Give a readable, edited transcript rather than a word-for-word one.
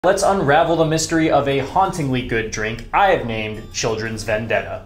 Let's unravel the mystery of a hauntingly good drink I have named Children's Vendetta.